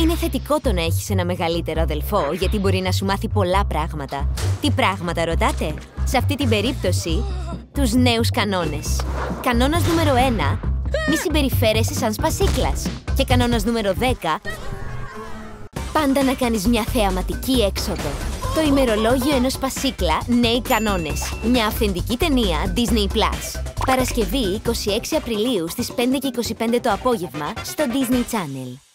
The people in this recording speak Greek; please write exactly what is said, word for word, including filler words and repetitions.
Είναι θετικό το να έχεις ένα μεγαλύτερο αδελφό, γιατί μπορεί να σου μάθει πολλά πράγματα. Τι πράγματα ρωτάτε? Σε αυτή την περίπτωση, τους νέους κανόνες. Κανόνας νούμερο ένα, μη συμπεριφέρεσαι σαν σπασίκλας. Και κανόνας νούμερο δέκα, πάντα να κάνεις μια θεαματική έξοδο. Το ημερολόγιο ενός σπασίκλα, νέοι κανόνες. Μια αυθεντική ταινία Disney Plus. Παρασκευή εικοστή έκτη Απριλίου στις πέντε και είκοσι πέντε το απόγευμα στο Disney Channel.